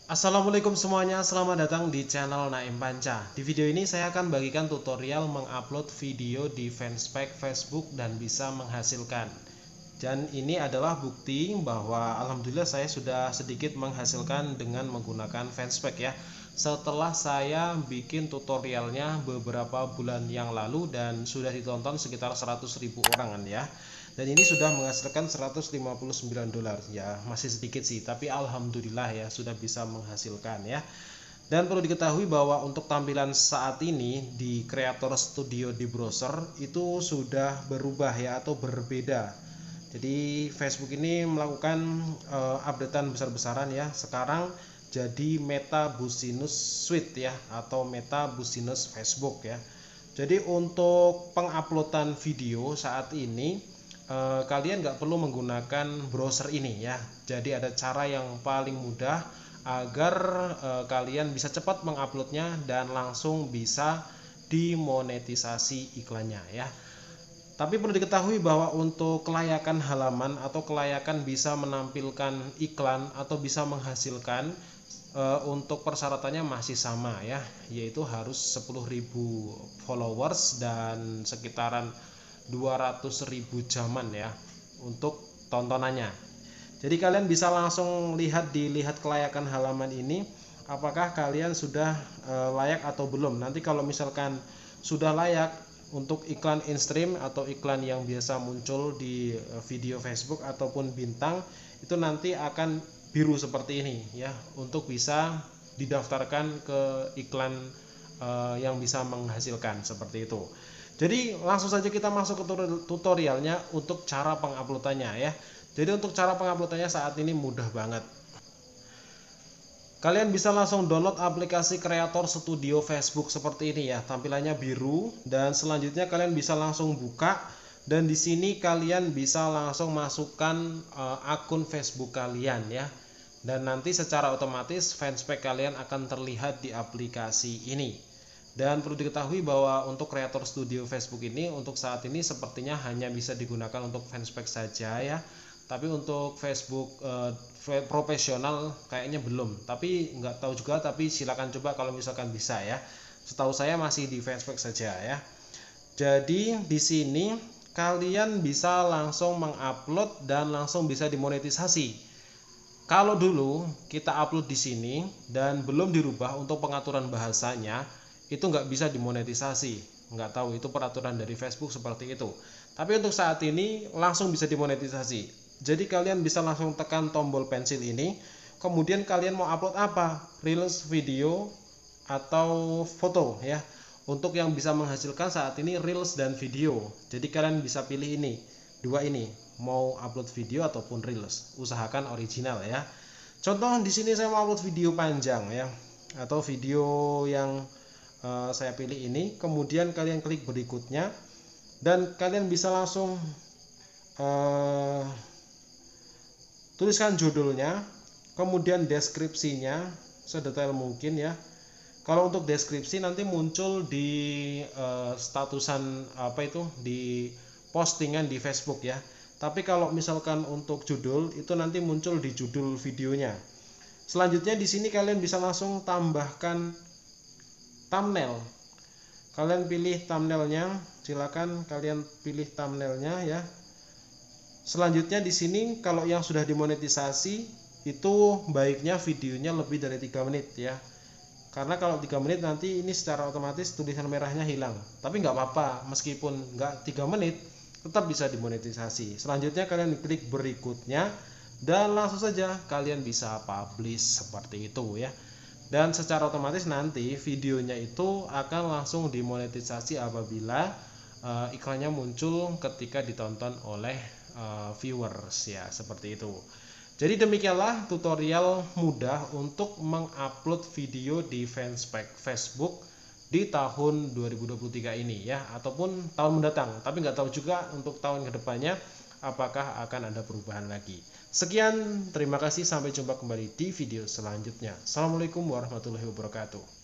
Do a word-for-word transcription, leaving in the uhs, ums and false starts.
Assalamualaikum semuanya, selamat datang di channel Naim Panca. Di video ini saya akan bagikan tutorial mengupload video di fanspage Facebook dan bisa menghasilkan. Dan ini adalah bukti bahwa alhamdulillah saya sudah sedikit menghasilkan dengan menggunakan fanspage ya. Setelah saya bikin tutorialnya beberapa bulan yang lalu dan sudah ditonton sekitar seratus ribu orang kan ya. Dan ini sudah menghasilkan seratus lima puluh sembilan dolar ya, masih sedikit sih, tapi alhamdulillah ya sudah bisa menghasilkan ya. Dan perlu diketahui bahwa untuk tampilan saat ini di Creator Studio di browser itu sudah berubah ya atau berbeda. Jadi Facebook ini melakukan uh, updatean besar-besaran ya. Sekarang jadi Meta Business Suite ya atau Meta Business Facebook ya. Jadi untuk penguploadan video saat ini Eh, kalian nggak perlu menggunakan browser ini ya. Jadi ada cara yang paling mudah agar eh, kalian bisa cepat menguploadnya dan langsung bisa dimonetisasi iklannya ya. Tapi perlu diketahui bahwa untuk kelayakan halaman atau kelayakan bisa menampilkan iklan atau bisa menghasilkan eh, untuk persyaratannya masih sama ya, yaitu harus sepuluh ribu followers dan sekitaran dua ratus ribu jaman ya untuk tontonannya. Jadi kalian bisa langsung lihat dilihat kelayakan halaman ini apakah kalian sudah e, layak atau belum. Nanti kalau misalkan sudah layak untuk iklan in-stream atau iklan yang biasa muncul di video Facebook ataupun bintang, itu nanti akan biru seperti ini ya untuk bisa didaftarkan ke iklan e, yang bisa menghasilkan seperti itu. Jadi langsung saja kita masuk ke tutorialnya untuk cara penguploadannya ya. Jadi untuk cara penguploadannya saat ini mudah banget. Kalian bisa langsung download aplikasi Creator Studio Facebook seperti ini ya. Tampilannya biru dan selanjutnya kalian bisa langsung buka dan di sini kalian bisa langsung masukkan uh, akun Facebook kalian ya. Dan nanti secara otomatis fanspage kalian akan terlihat di aplikasi ini. Dan perlu diketahui bahwa untuk Creator Studio Facebook ini untuk saat ini sepertinya hanya bisa digunakan untuk fanspage saja ya. Tapi untuk Facebook eh, profesional kayaknya belum. Tapi nggak tahu juga, tapi silakan coba kalau misalkan bisa ya. Setahu saya masih di fanspage saja ya. Jadi di sini kalian bisa langsung mengupload dan langsung bisa dimonetisasi. Kalau dulu kita upload di sini dan belum dirubah untuk pengaturan bahasanya, itu nggak bisa dimonetisasi. Nggak tahu itu peraturan dari Facebook seperti itu. Tapi untuk saat ini langsung bisa dimonetisasi. Jadi kalian bisa langsung tekan tombol pensil ini, kemudian kalian mau upload apa, reels, video atau foto ya. Untuk yang bisa menghasilkan saat ini reels dan video. Jadi kalian bisa pilih ini, dua ini, mau upload video ataupun reels. Usahakan original ya. Contoh di sini saya mau upload video panjang ya, atau video yang Uh, saya pilih ini, kemudian kalian klik berikutnya dan kalian bisa langsung uh, tuliskan judulnya, kemudian deskripsinya sedetail mungkin ya. Kalau untuk deskripsi nanti muncul di uh, statusan apa itu di postingan di Facebook ya. Tapi kalau misalkan untuk judul itu nanti muncul di judul videonya. Selanjutnya di sini kalian bisa langsung tambahkan thumbnail. Kalian pilih thumbnailnya, silakan kalian pilih thumbnailnya ya. Selanjutnya di sini kalau yang sudah dimonetisasi itu baiknya videonya lebih dari tiga menit ya. Karena kalau tiga menit nanti ini secara otomatis tulisan merahnya hilang. Tapi nggak apa-apa, meskipun nggak tiga menit tetap bisa dimonetisasi. Selanjutnya kalian klik berikutnya dan langsung saja kalian bisa publish seperti itu ya. Dan secara otomatis nanti videonya itu akan langsung dimonetisasi apabila uh, iklannya muncul ketika ditonton oleh uh, viewers ya, seperti itu. Jadi demikianlah tutorial mudah untuk mengupload video di fanspage Facebook di tahun dua ribu dua puluh tiga ini ya, ataupun tahun mendatang. Tapi nggak tahu juga untuk tahun kedepannya apakah akan ada perubahan lagi. Sekian, terima kasih, sampai jumpa kembali di video selanjutnya. Assalamualaikum warahmatullahi wabarakatuh.